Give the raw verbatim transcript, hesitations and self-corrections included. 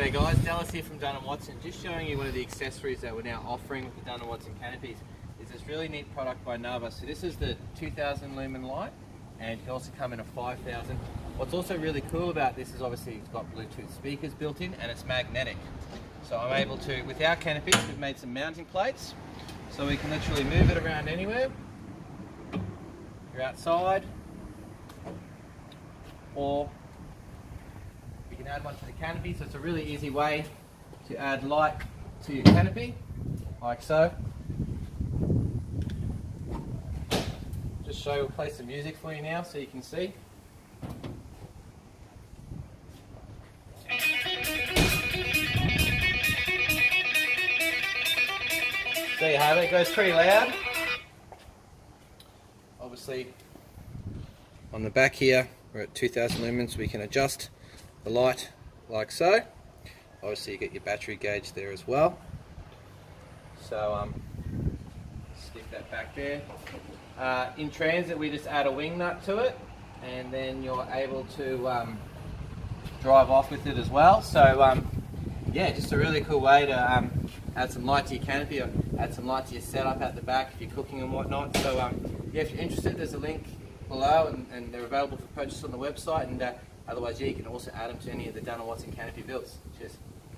G'day guys, Dallas here from Dun and Watson, just showing you one of the accessories that we're now offering with the Dun and Watson canopies. Is this really neat product by Nova. So this is the two thousand lumen light, and it can also come in a five thousand. What's also really cool about this is obviously it's got Bluetooth speakers built in and it's magnetic. So I'm able to, with our canopies, we've made some mounting plates, so we can literally move it around anywhere. You're outside, or you can add one to the canopy, so it's a really easy way to add light to your canopy, like so. Just show, we'll play some music for you now so you can see. There you have it, it goes pretty loud. Obviously, on the back here, we're at two thousand lumens, we can adjust the light like so. Obviously you get your battery gauge there as well. So um, stick that back there. Uh, in transit we just add a wing nut to it, and then you're able to um, drive off with it as well. So um, yeah, just a really cool way to um, add some light to your canopy, or add some light to your setup at the back if you're cooking and whatnot. So um, yeah, if you're interested, there's a link below, and, and they're available for purchase on the website, and uh, otherwise, yeah, you can also add them to any of the Dun and Watson canopy builds. Cheers.